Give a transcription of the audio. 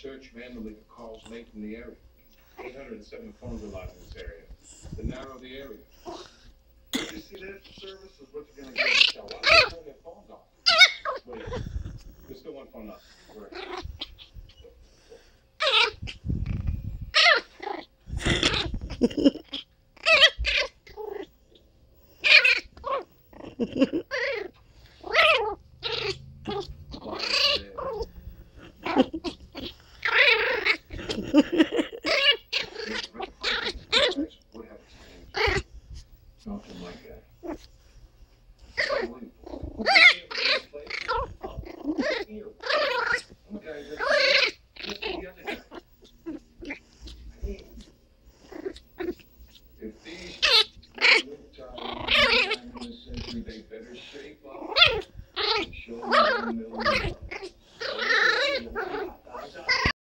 search manually for calls made from the area. 807 phones are live in this area. To narrow the area. You see, that service is what you're going to get. So why don't you turn their phones off? Wait, there's still one phone up. Where?